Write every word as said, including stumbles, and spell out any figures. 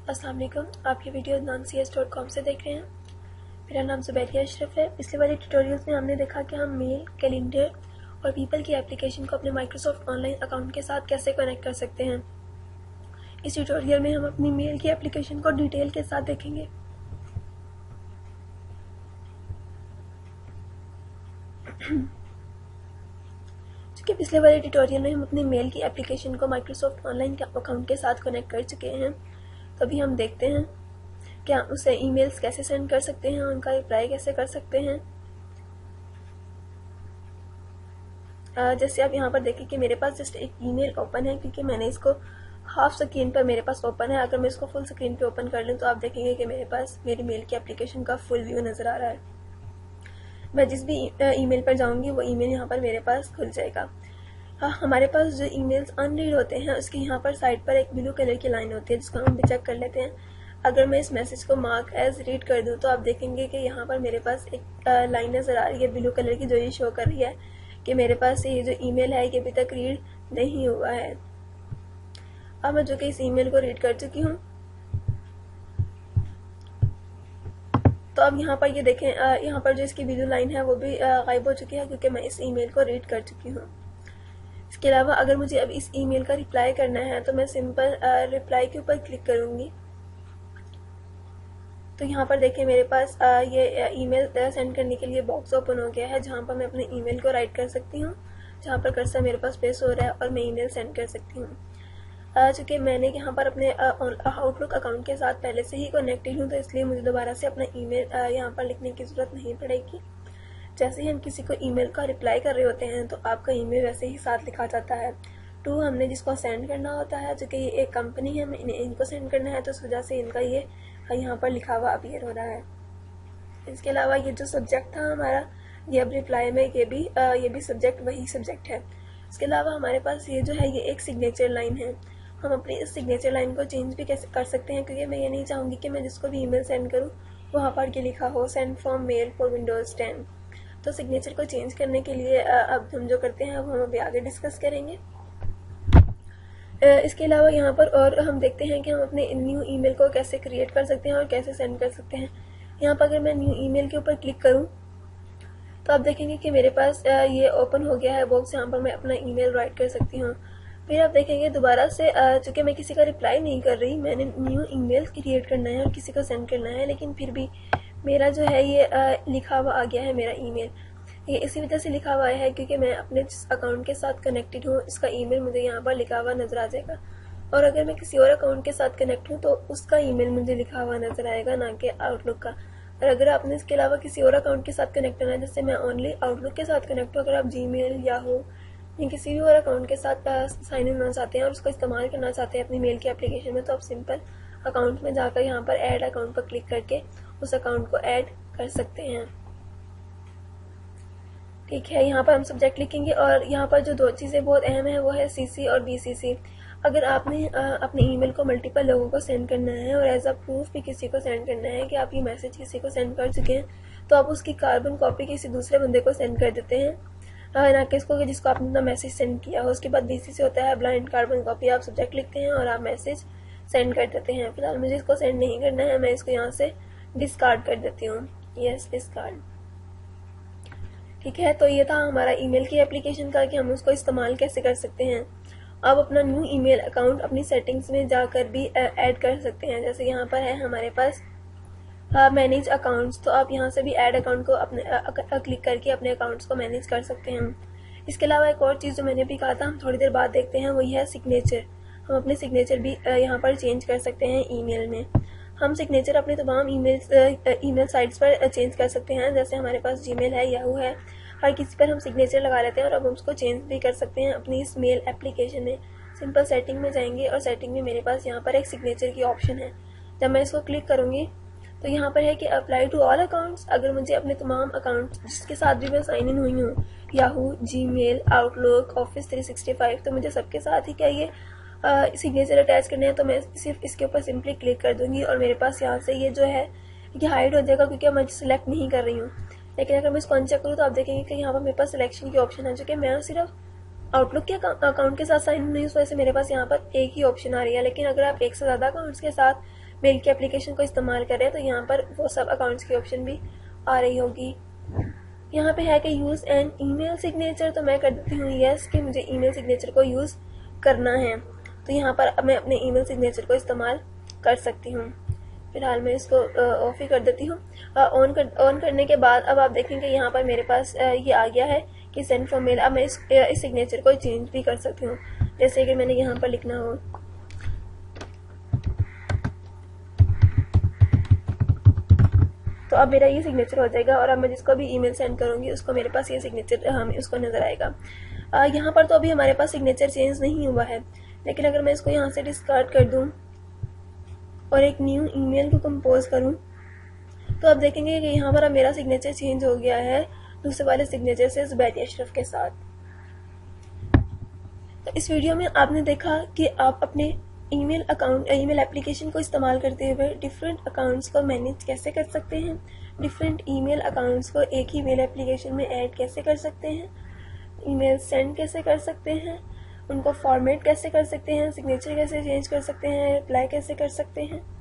अस्सलाम वालेकुम। आप ये video non C S dot com से देख रहे हैं। मेरा नाम ज़ुबैरिया अशरफ है। पिछले वाले ट्यूटोरियल्स में हमने देखा कि हम मेल, कैलेंडर और पीपल की एप्लीकेशन को अपने माइक्रोसॉफ्ट ऑनलाइन अकाउंट के साथ कैसे कनेक्ट कर सकते हैं। इस ट्यूटोरियल में हम अपनी मेल की एप्लीकेशन को डिटेल के साथ देखेंगे। चूँकि पिछले वाले ट्यूटोरियल में हम अपनी मेल की एप्लीकेशन को माइक्रोसॉफ्ट ऑनलाइन अकाउंट के साथ कनेक्ट कर चुके हैं, तो अभी हम देखते हैं कि हम उसे ईमेल्स कैसे सेंड कर सकते हैं, उनका रिप्लाई कैसे कर सकते हैं। आ, जैसे आप यहाँ पर देखें कि मेरे पास जस्ट एक ईमेल ओपन है, क्योंकि मैंने इसको हाफ स्क्रीन पर मेरे पास ओपन है। अगर मैं इसको फुल स्क्रीन पे ओपन कर लूँ तो आप देखेंगे कि मेरे पास मेरी मेल की एप्लीकेशन का फुल व्यू नज़र आ रहा है। मैं जिस भी ईमेल पर जाऊँगी वो ईमेल यहाँ पर मेरे पास खुल जाएगा। हाँ, हमारे पास जो ईमेल्स अनरीड होते हैं उसके यहाँ पर साइड पर एक ब्लू कलर की लाइन होती है, जिसको हम भी चेक कर लेते हैं। अगर मैं इस मैसेज को मार्क एज रीड कर दूँ तो आप देखेंगे कि यहाँ पर मेरे पास एक लाइन नज़र आ रही है ब्लू कलर की, जो ये शो कर रही है कि मेरे पास ये जो ईमेल है ये अभी तक रीड नहीं हुआ है। अब मैं जो कि इस ईमेल को रीड कर चुकी हूँ, तो अब यहाँ पर ये देखें, यहाँ पर जो इसकी ब्लू लाइन है वो भी गायब हो चुकी है, क्योंकि मैं इस ईमेल को रीड कर चुकी हूँ। इसके अलावा अगर मुझे अब इस ईमेल का रिप्लाई करना है तो मैं सिंपल रिप्लाई के ऊपर क्लिक करूँगी। तो यहाँ पर देखिए मेरे पास आ, ये ईमेल सेंड करने के लिए बॉक्स ओपन हो गया है, जहाँ पर मैं अपने ईमेल को राइट कर सकती हूँ, जहाँ पर कर्सर मेरे पास प्लेस हो रहा है और मैं ईमेल सेंड कर सकती हूँ। चूँकि मैंने यहाँ पर अपने आउटलुक अकाउंट के साथ पहले से ही कनेक्टेड हूँ, तो इसलिए मुझे दोबारा से अपना ईमेल यहाँ पर लिखने की ज़रूरत नहीं पड़ेगी। जैसे ही हम किसी को ईमेल का रिप्लाई कर रहे होते हैं तो आपका ईमेल वैसे ही साथ लिखा जाता है। टू हमने जिसको सेंड करना होता है, जो कि ये एक कंपनी है, इन्हें इनको सेंड करना है, तो उस वजह से इनका ये यहाँ पर लिखा हुआ अपीयर हो रहा है। इसके अलावा ये जो सब्जेक्ट था हमारा, ये अब रिप्लाई में ये भी आ, ये भी सब्जेक्ट वही सब्जेक्ट है। इसके अलावा हमारे पास ये जो है ये एक सिग्नेचर लाइन है। हम अपनी इस सिग्नेचर लाइन को चेंज भी कैसे कर सकते हैं, क्योंकि मैं ये नहीं चाहूँगी कि मैं जिसको भी ईमेल सेंड करूँ वहाँ पर ये लिखा हो send from mail for Windows ten. तो सिग्नेचर को चेंज करने के लिए अब हम जो करते हैं वो हम अभी आगे डिस्कस करेंगे। इसके अलावा यहाँ पर और हम देखते हैं कि हम अपने न्यू ईमेल को कैसे क्रिएट कर सकते हैं और कैसे सेंड कर सकते हैं। यहाँ पर अगर मैं न्यू ईमेल के ऊपर क्लिक करूँ तो आप देखेंगे कि मेरे पास ये ओपन हो गया है बॉक्स, यहाँ पर मैं अपना ईमेल राइट कर सकती हूँ। फिर आप देखेंगे दोबारा से, चूँकि मैं किसी का रिप्लाई नहीं कर रही, मैंने न्यू ईमेल क्रिएट करना है और किसी को सेंड करना है, लेकिन फिर भी मेरा जो है ये आ, लिखा हुआ आ गया है मेरा ईमेल। ये इसी वजह से लिखा हुआ है क्योंकि मैं अपने जिस अकाउंट के साथ कनेक्टेड हूँ इसका ईमेल मुझे यहाँ पर लिखा हुआ नज़र आ जाएगा, और अगर मैं किसी और अकाउंट के साथ कनेक्ट हूँ तो उसका ईमेल मुझे लिखा हुआ नज़र आएगा, ना कि आउटलुक का। और अगर आपने इसके अलावा किसी और अकाउंट के साथ कनेक्ट करना है, जैसे मैं ओनली आउटलुक के साथ कनेक्ट हूँ, अगर आप जी मेल याहू या किसी भी और अकाउंट के साथ साइन इन होना चाहते हैं और उसको इस्तेमाल करना चाहते हैं अपनी मेल की एप्लीकेशन में, तो आप सिंपल अकाउंट में जाकर यहाँ पर ऐड अकाउंट पर क्लिक करके उस अकाउंट को ऐड कर सकते हैं। ठीक है, यहाँ पर हम सब्जेक्ट लिखेंगे, और यहाँ पर जो दो चीज़ें बहुत अहम है वो है सीसी और बीसीसी। अगर आपने अपने ईमेल को मल्टीपल लोगों को सेंड करना है और एज अ प्रूफ भी किसी को सेंड करना है कि आप ये मैसेज किसी को सेंड कर चुके हैं, तो आप उसकी कार्बन कॉपी किसी दूसरे बंदे को सेंड कर देते हैं, ना कि इसको जिसको आपने अपना मैसेज सेंड किया हो। उसके बाद बीसीसी होता है ब्लाइंड कार्बन कॉपी। आप सब्जेक्ट लिखते हैं और आप मैसेज सेंड कर देते हैं। फिलहाल मुझे इसको सेंड नहीं करना है, मैं इसको यहाँ से डिस्कार्ड कर देती हूँ। Yes, discard. ठीक है, तो ये था हमारा ईमेल की एप्लीकेशन का कि हम उसको इस्तेमाल कैसे कर सकते हैं। अब अपना न्यू ईमेल अकाउंट अपनी सेटिंग्स में जाकर भी ऐड कर सकते हैं। जैसे यहाँ पर है हमारे पास मैनेज अकाउंट्स, तो आप यहाँ से भी ऐड अकाउंट को अपने क्लिक करके अपने अकाउंट्स को मैनेज कर सकते हैं। इसके अलावा एक और चीज़ जो मैंने भी कहा था हम थोड़ी देर बाद देखते हैं, वही है सिग्नेचर। हम अपने सिग्नेचर भी यहाँ पर चेंज कर सकते हैं ईमेल में। हम सिग्नेचर अपने तमाम ईमेल ईमेल साइट्स पर चेंज कर सकते हैं, जैसे हमारे पास जीमेल है, याहू है, हर किसी पर हम सिग्नेचर लगा लेते हैं और अब हम उसको चेंज भी कर सकते हैं अपनी इस मेल एप्लीकेशन में। सिंपल सेटिंग में जाएंगे और सेटिंग में मेरे पास यहाँ पर एक सिग्नेचर की ऑप्शन है। जब मैं इसको क्लिक करूँगी तो यहाँ पर है कि अप्लाई टू ऑल अकाउंट्स। अगर मुझे अपने तमाम अकाउंट्स जिसके साथ भी मैं साइन इन हुई हूँ, Yahoo, Gmail, Outlook, Office three sixty five, तो मुझे सबके साथ ही क्या ये सिग्नेचर अटैच करने हैं, तो मैं सिर्फ इसके ऊपर सिंपली क्लिक कर दूंगी और मेरे पास यहाँ से ये जो है ये हाइड हो जाएगा, क्योंकि मैं सिलेक्ट नहीं कर रही हूँ। लेकिन अगर मैं इसको अनचेक करूँ तो आप देखेंगे कि यहाँ पर मेरे पास सिलेक्शन की ऑप्शन है, जो कि मैं सिर्फ आउटलुक के अकाउंट के साथ साइन इन नहीं, उस वजह से मेरे पास यहाँ पर एक ही ऑप्शन आ रही है। लेकिन अगर आप एक से ज़्यादा अकाउंट्स के साथ मेल की एप्लीकेशन को इस्तेमाल कर रहे हैं तो यहाँ पर वो सब अकाउंट्स की ऑप्शन भी आ रही होगी। यहाँ पे है कि यूज़ एन ईमेल सिग्नेचर, तो मैं कर देती हूँ यस कि मुझे ईमेल सिग्नेचर को यूज़ करना है। तो यहाँ पर मैं अपने ईमेल सिग्नेचर को इस्तेमाल कर सकती हूँ। फिलहाल मैं इसको ऑफ ही कर देती हूँ। ऑन कर ऑन करने के बाद अब आप देखेंगे यहाँ पर मेरे पास ये आ गया है कि सेंड फ्रॉम मेल। अब मैं इस, इस सिग्नेचर को चेंज भी कर सकती हूँ, जैसे कि मैंने यहाँ पर लिखना हो तो अब मेरा ये सिग्नेचर हो जाएगा और अब मैं जिसको भी ईमेल सेंड करूँगी उसको मेरे पास ये सिग्नेचर हमें उसको नज़र आएगा। आ, यहाँ पर तो अभी हमारे पास सिग्नेचर चेंज नहीं हुआ है, लेकिन अगर मैं इसको यहाँ से डिस्कार्ड कर दूँ और एक न्यू ईमेल को कंपोज करूँ तो आप देखेंगे कि यहाँ पर अब मेरा सिग्नेचर चेंज हो गया है दूसरे वाले सिग्नेचर से ज़ुबैदी अशरफ के साथ। तो इस वीडियो में आपने देखा कि आप अपने ईमेल अकाउंट ईमेल एप्लीकेशन को इस्तेमाल करते हुए डिफरेंट अकाउंट्स को मैनेज कैसे कर सकते हैं, डिफरेंट ईमेल अकाउंट्स को एक ही मेल एप्लीकेशन में ऐड कैसे कर सकते हैं, ईमेल सेंड कैसे कर सकते हैं, उनको फॉर्मेट कैसे कर सकते हैं, सिग्नेचर कैसे चेंज कर सकते हैं, रिप्लाई कैसे कर सकते हैं।